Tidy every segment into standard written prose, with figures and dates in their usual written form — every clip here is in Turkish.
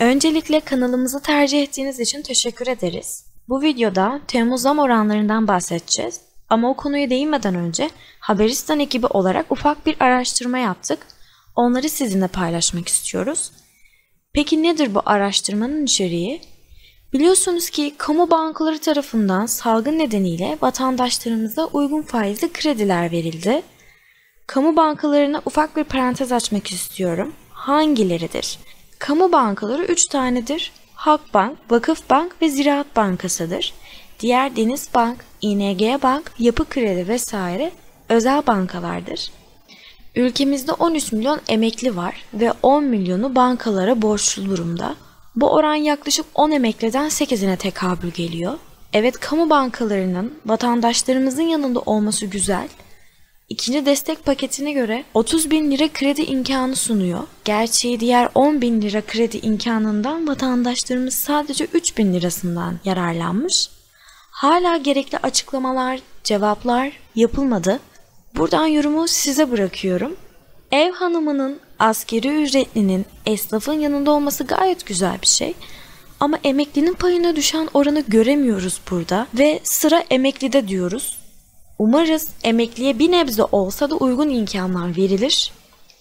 Öncelikle kanalımızı tercih ettiğiniz için teşekkür ederiz. Bu videoda Temmuz zam oranlarından bahsedeceğiz. Ama o konuya değinmeden önce Haberistan ekibi olarak ufak bir araştırma yaptık. Onları sizinle paylaşmak istiyoruz. Peki nedir bu araştırmanın içeriği? Biliyorsunuz ki kamu bankaları tarafından salgın nedeniyle vatandaşlarımıza uygun faizli krediler verildi. Kamu bankalarına ufak bir parantez açmak istiyorum. Hangileridir? Kamu bankaları 3 tanedir. Halkbank, Vakıfbank ve Ziraat Bankası'dır. Diğer Denizbank, İNG Bank, Yapı Kredi vesaire özel bankalardır. Ülkemizde 13 milyon emekli var ve 10 milyonu bankalara borçlu durumda. Bu oran yaklaşık 10 emekliden 8'ine tekabül geliyor. Evet, kamu bankalarının vatandaşlarımızın yanında olması güzel. İkinci destek paketine göre 30 bin lira kredi imkanı sunuyor. Gerçi diğer 10 bin lira kredi imkanından vatandaşlarımız sadece 3 bin lirasından yararlanmış. Hala gerekli açıklamalar, cevaplar yapılmadı. Buradan yorumu size bırakıyorum. Ev hanımının, asgari ücretlinin, esnafın yanında olması gayet güzel bir şey. Ama emeklinin payına düşen oranı göremiyoruz burada ve sıra emeklide diyoruz. Umarız emekliye bir nebze olsa da uygun imkanlar verilir.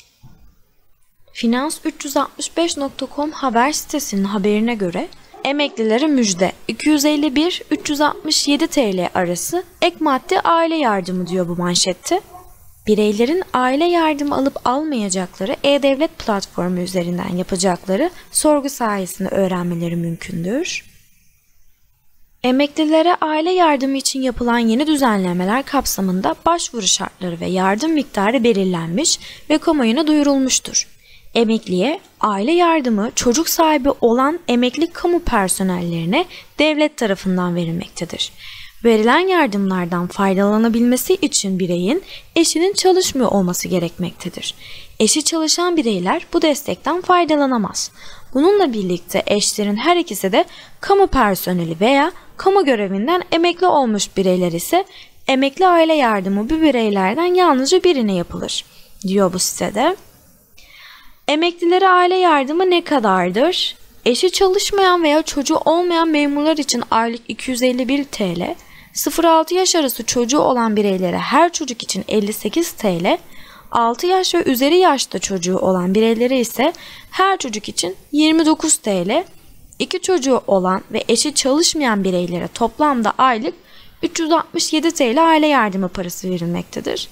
Finans365.com haber sitesinin haberine göre emeklilere müjde 251-367 TL arası ek madde aile yardımı diyor bu manşette. Bireylerin aile yardımı alıp almayacakları E-Devlet platformu üzerinden yapacakları sorgu sayesinde öğrenmeleri mümkündür. Emeklilere aile yardımı için yapılan yeni düzenlemeler kapsamında başvuru şartları ve yardım miktarı belirlenmiş ve kamuoyuna duyurulmuştur. Emekliye aile yardımı çocuk sahibi olan emekli kamu personellerine devlet tarafından verilmektedir. Verilen yardımlardan faydalanabilmesi için bireyin eşinin çalışmıyor olması gerekmektedir. Eşi çalışan bireyler bu destekten faydalanamaz. Bununla birlikte eşlerin her ikisi de kamu personeli veya kamu görevinden emekli olmuş bireyler ise emekli aile yardımı bu bireylerden yalnızca birine yapılır, diyor bu sitede. Emeklilere aile yardımı ne kadardır? Eşi çalışmayan veya çocuğu olmayan memurlar için aylık 251 TL, 0-6 yaş arası çocuğu olan bireylere her çocuk için 58 TL, 6 yaş ve üzeri yaşta çocuğu olan bireylere ise her çocuk için 29 TL, 2 çocuğu olan ve eşi çalışmayan bireylere toplamda aylık 367 TL aile yardımı parası verilmektedir.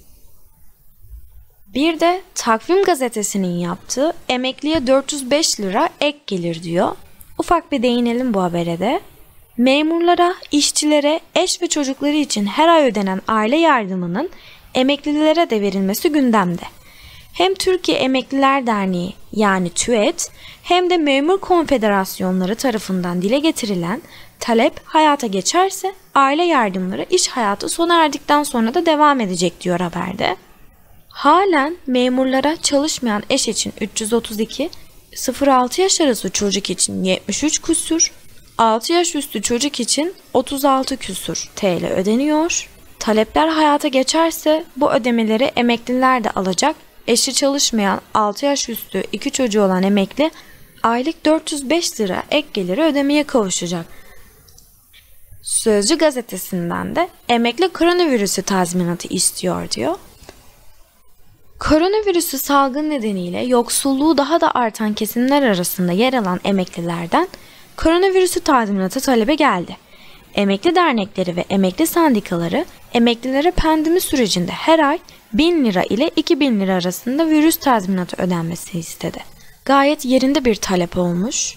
Bir de Takvim Gazetesi'nin yaptığı emekliye 405 lira ek gelir diyor. Ufak bir değinelim bu habere de. Memurlara, işçilere, eş ve çocukları için her ay ödenen aile yardımının emeklilere de verilmesi gündemde. Hem Türkiye Emekliler Derneği yani TÜET hem de memur konfederasyonları tarafından dile getirilen talep hayata geçerse aile yardımları iş hayatı sona erdikten sonra da devam edecek diyor haberde. Halen memurlara çalışmayan eş için 332, 0-6 yaş arası çocuk için 73 küsür, 6 yaş üstü çocuk için 36 küsür TL ödeniyor. Talepler hayata geçerse bu ödemeleri emekliler de alacak. Eşi çalışmayan 6 yaş üstü 2 çocuğu olan emekli aylık 405 lira ek geliri ödemeye kavuşacak. Sözcü gazetesinden de emekli koronavirüsü tazminatı istiyor diyor. Koronavirüsü salgın nedeniyle yoksulluğu daha da artan kesimler arasında yer alan emeklilerden koronavirüsü tazminatı talebi geldi. Emekli dernekleri ve emekli sendikaları emeklilere pandemi sürecinde her ay 1000 lira ile 2000 lira arasında virüs tazminatı ödenmesi istedi. Gayet yerinde bir talep olmuş.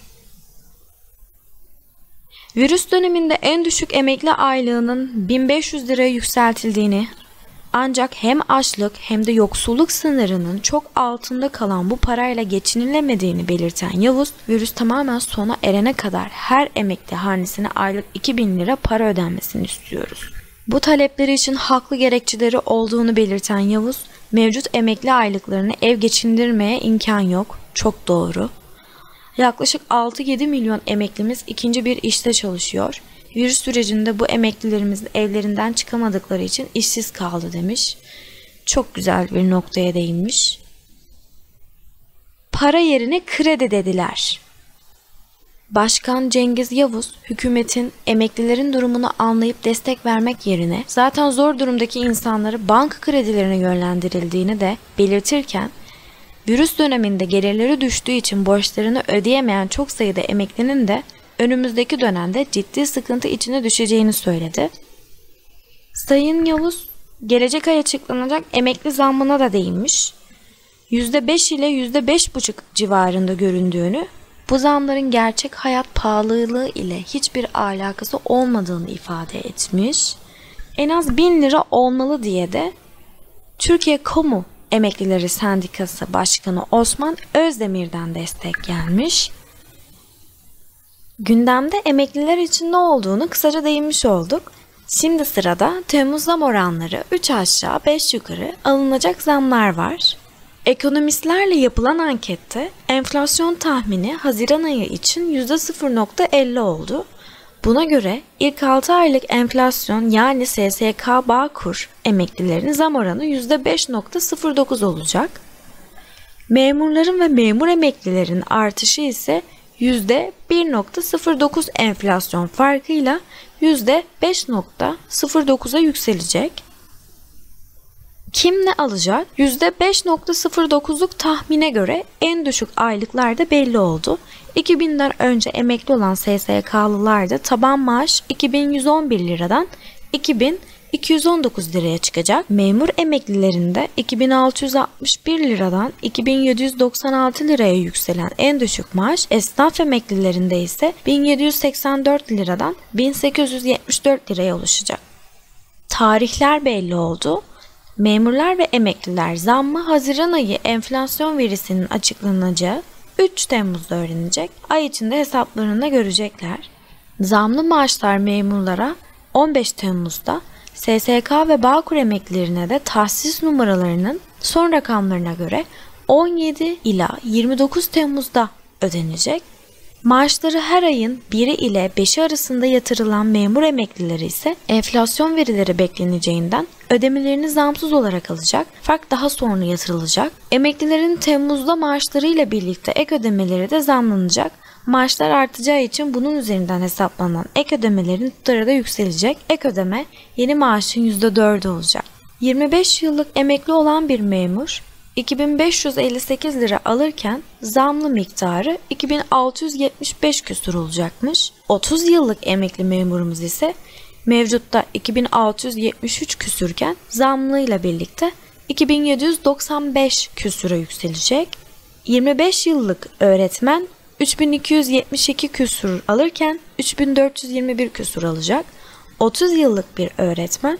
Virüs döneminde en düşük emekli aylığının 1500 liraya yükseltildiğini, ancak hem açlık hem de yoksulluk sınırının çok altında kalan bu parayla geçinilemediğini belirten Yavuz, virüs tamamen sona erene kadar her emekli hanesine aylık 2000 lira para ödenmesini istiyoruz. Bu talepleri için haklı gerekçeleri olduğunu belirten Yavuz, mevcut emekli aylıklarını ev geçindirmeye imkan yok. Çok doğru. Yaklaşık 6-7 milyon emeklimiz ikinci bir işte çalışıyor. Virüs sürecinde bu emeklilerimiz evlerinden çıkamadıkları için işsiz kaldı demiş. Çok güzel bir noktaya değinmiş. Para yerine kredi dediler. Başkan Cengiz Yavuz, hükümetin emeklilerin durumunu anlayıp destek vermek yerine zaten zor durumdaki insanları banka kredilerine yönlendirildiğini de belirtirken, virüs döneminde gelirleri düştüğü için borçlarını ödeyemeyen çok sayıda emeklinin de önümüzdeki dönemde ciddi sıkıntı içine düşeceğini söyledi. Sayın Yavuz, gelecek ay açıklanacak emekli zammına da değinmiş. %5 ile %5,5 civarında göründüğünü, bu zamların gerçek hayat pahalılığı ile hiçbir alakası olmadığını ifade etmiş. En az 1000 lira olmalı diye de Türkiye Kamu Emeklileri Sendikası Başkanı Osman Özdemir'den destek gelmiş. Gündemde emekliler için ne olduğunu kısaca değinmiş olduk. Şimdi sırada Temmuz zam oranları 3 aşağı 5 yukarı alınacak zamlar var. Ekonomistlerle yapılan ankette enflasyon tahmini Haziran ayı için %0,50 oldu. Buna göre ilk 6 aylık enflasyon yani SSK Bağkur emeklilerinin zam oranı %5,09 olacak. Memurların ve memur emeklilerin artışı ise %1,09 enflasyon farkıyla %5,09'a yükselecek. Kim ne alacak? %5,09'luk tahmine göre en düşük aylıklar da belli oldu. 2000'den önce emekli olan SSK'lılarda taban maaş 2111 liradan 2219 liraya çıkacak. Memur emeklilerinde 2661 liradan 2796 liraya yükselen en düşük maaş, esnaf emeklilerinde ise 1784 liradan 1874 liraya ulaşacak. Tarihler belli oldu. Memurlar ve emekliler zammı Haziran ayı enflasyon verisinin açıklanacağı 3 Temmuz'da öğrenecek. Ay içinde hesaplarını görecekler. Zamlı maaşlar memurlara 15 Temmuz'da, SSK ve Bağkur emeklilerine de tahsis numaralarının son rakamlarına göre 17 ila 29 Temmuz'da ödenecek. Maaşları her ayın 1'i ile 5'i arasında yatırılan memur emeklileri ise enflasyon verileri bekleneceğinden ödemelerini zamsız olarak alacak, fark daha sonra yatırılacak. Emeklilerin Temmuz'da maaşlarıyla birlikte ek ödemeleri de zamlanacak. Maaşlar artacağı için bunun üzerinden hesaplanan ek ödemelerin tutarı da yükselecek. Ek ödeme yeni maaşın %4'ü olacak. 25 yıllık emekli olan bir memur 2558 lira alırken zamlı miktarı 2675 küsur olacakmış. 30 yıllık emekli memurumuz ise mevcutta 2673 küsürken zamlıyla birlikte 2795 küsura yükselecek. 25 yıllık öğretmen 3272 küsur alırken 3421 küsur alacak. 30 yıllık bir öğretmen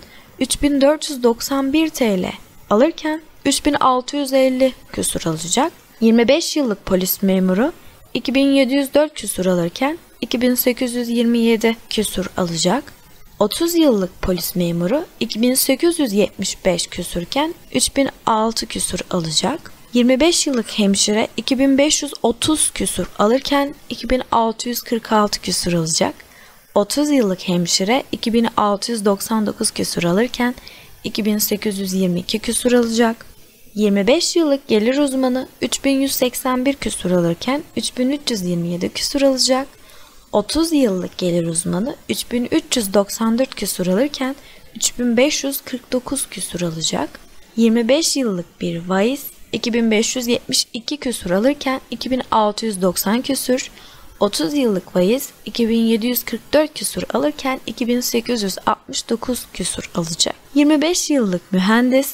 3491 TL alırken 3650 küsur alacak. 25 yıllık polis memuru 2704 küsur alırken 2827 küsur alacak. 30 yıllık polis memuru 2875 küsürken 3006 küsur alacak. 25 yıllık hemşire 2530 küsur alırken 2646 küsur alacak. 30 yıllık hemşire 2699 küsur alırken 2822 küsur alacak. 25 yıllık gelir uzmanı 3181 küsur alırken 3327 küsur alacak. 30 yıllık gelir uzmanı 3394 küsur alırken 3549 küsur alacak. 25 yıllık bir vaiz 2572 küsur alırken 2690 küsur. 30 yıllık vaiz 2744 küsur alırken 2869 küsur alacak. 25 yıllık mühendis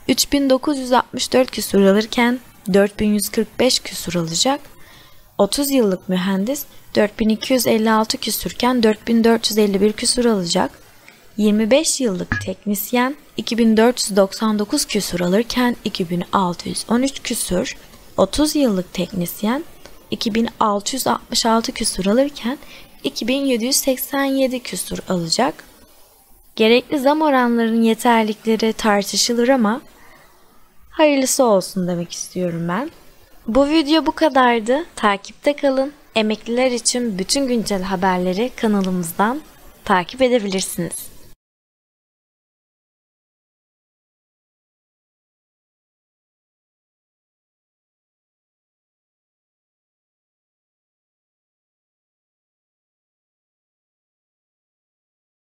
3964 küsur alırken 4145 küsur alacak. 30 yıllık mühendis 4256 küsürken 4451 küsur alacak. 25 yıllık teknisyen 2499 küsur alırken 2613 küsur. 30 yıllık teknisyen 2666 küsur alırken 2787 küsur alacak. Gerekli zam oranlarının yeterlilikleri tartışılır ama hayırlısı olsun demek istiyorum ben. Bu video bu kadardı. Takipte kalın. Emekliler için bütün güncel haberleri kanalımızdan takip edebilirsiniz.